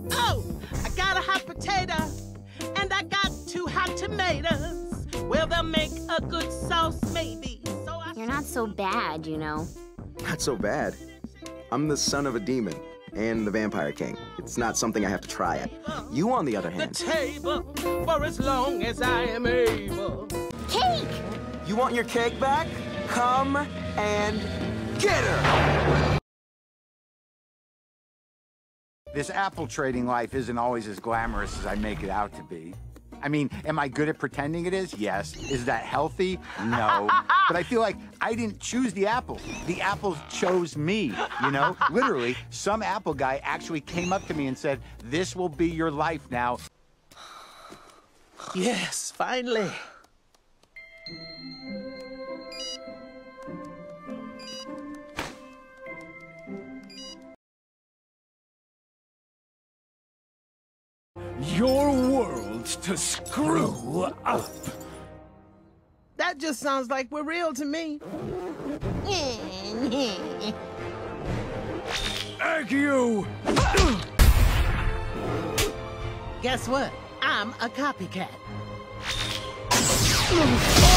Oh, I got a hot potato, and I got 2 hot tomatoes. Well, they'll make a good sauce, maybe. You're not so bad, you know. Not so bad. I'm the son of a demon and the Vampire King. It's not something I have to try at. You, on the other hand... The table for as long as I am able. Cake! You want your cake back? Come and get her! This apple trading life isn't always as glamorous as I make it out to be. I mean, am I good at pretending it is? Yes. Is that healthy? No. But I feel like I didn't choose the apple. The apple chose me, you know? Literally, some apple guy actually came up to me and said, "This will be your life now." Yes, finally. Your world's to screw up. That just sounds like we're real to me. Egg you! Guess what? I'm a copycat.